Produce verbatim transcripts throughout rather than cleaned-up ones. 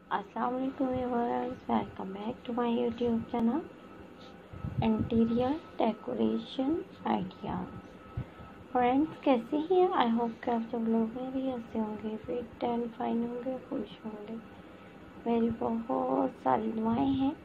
अस्सलाम वालेकुम viewers, welcome back to my YouTube channel interior decoration ideas. Friends, कैसे हैं? आई होप कि आप सब लोग मेरी हंसे होंगे, फिट एंड फाइन होंगे, खुश होंगे। मेरी बहुत सारी दुआएं हैं।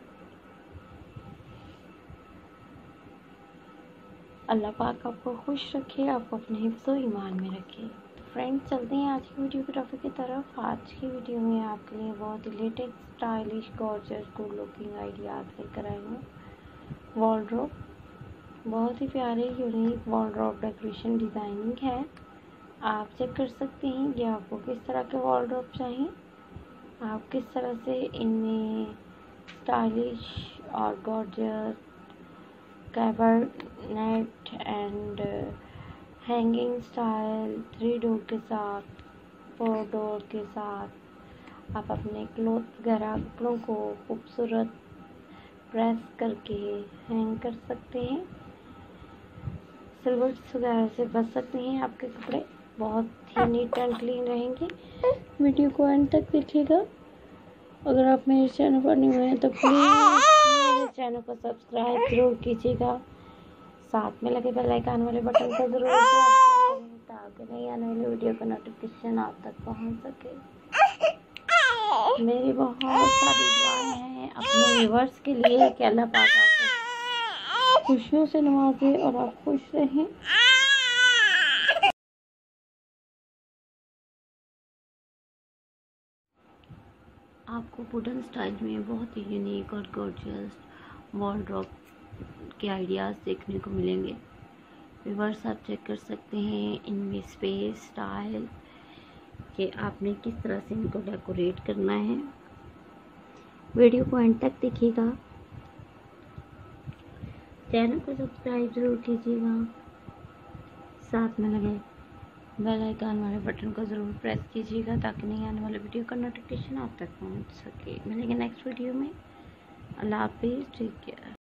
अल्लाह पाक आपको खुश रखे, आपको अपने हिफ्ज़ो ईमान में रखे। तो फ्रेंड्स, चलते हैं आज की वीडियो की टॉपिक की तरफ। आज की वीडियो में आपके लिए बहुत ही latest stylish gorgeous good looking ideas लेकर आई हूँ। वॉलड्रॉप, बहुत ही प्यारे यूनिक वॉलड्रॉप डेकोरेशन डिज़ाइनिंग है। आप चेक कर सकते हैं कि आपको किस तरह के वॉलड्रॉप चाहिए, आप किस तरह से इनमें स्टाइलिश और gorgeous cabinet and hanging style three door के साथ, फोर डोर के साथ आप अपने क्लॉथ वगैरह कपड़ों को खूबसूरत प्रेस करके हैंग कर सकते हैं। सिल्वर्स वगैरह से बच सकते हैं। आपके कपड़े बहुत ही नीट एंड क्लीन रहेंगे। वीडियो को एंड तक देखिएगा। अगर आप मेरे चैनल पर न्यू हैं तो प्लीज़ मेरे चैनल को सब्सक्राइब जरूर कीजिएगा। साथ में लगे बेल आइकन वाले बटन को जरूर प्रेस करें ताकि नई आने वाली वीडियो का नोटिफिकेशन आप तक पहुंच सके। मेरी बहुत सारी दुआएं हैं अपने व्यूअर्स के लिए कि अल्लाह पाक आपको खुशियों से नवाजे और आप खुश रहें। आपको वुडन स्टाइल में बहुत ही यूनिक और गॉर्जियस वॉलड्रॉप के आइडियाज़ देखने को मिलेंगे। व्यूअर्स, आप चेक कर सकते हैं इनमें स्पेस स्टाइल कि आपने किस तरह से इनको डेकोरेट करना है। वीडियो को एंड तक देखिएगा। चैनल को सब्सक्राइब जरूर कीजिएगा। साथ में लगे बेल आइकन वाले बटन को ज़रूर प्रेस कीजिएगा ताकि नई आने वाले वीडियो का नोटिफिकेशन आप तक पहुंच सके। मिलेंगे नेक्स्ट वीडियो में। अल्लाह हाफिज़, टेक केयर।